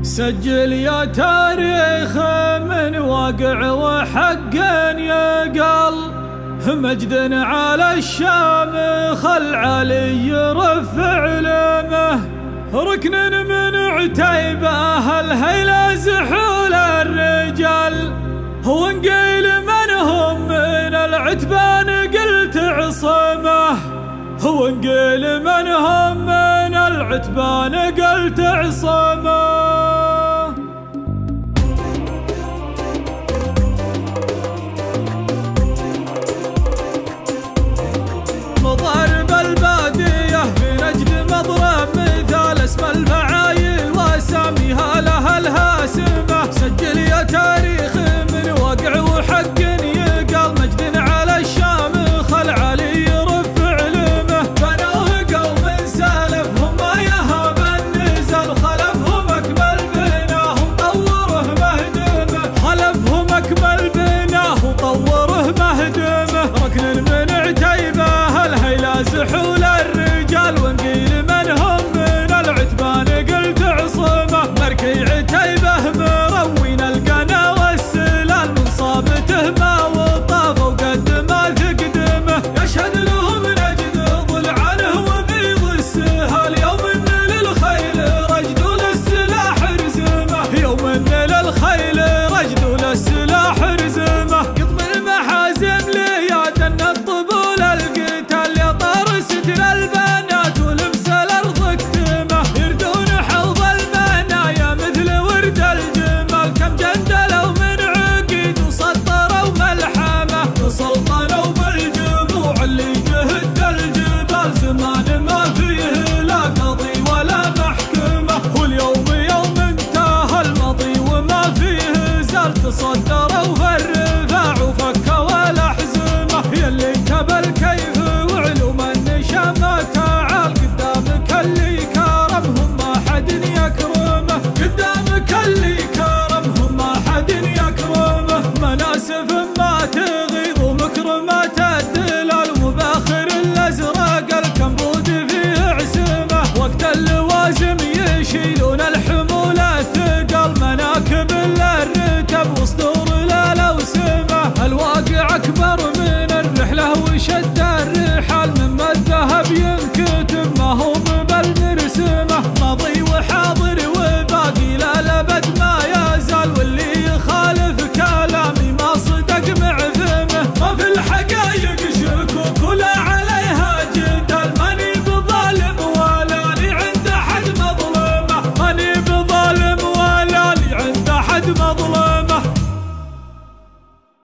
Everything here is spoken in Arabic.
سجل يا تاريخ من واقع وحق يقل، مجد على الشام خل علي يرفع علمه، ركن من عتيبه الهيل زحول الرجال، وانقيل منهم من العتبان قلت عصمه، وانقيل منهم من العتبان قلت عصمه.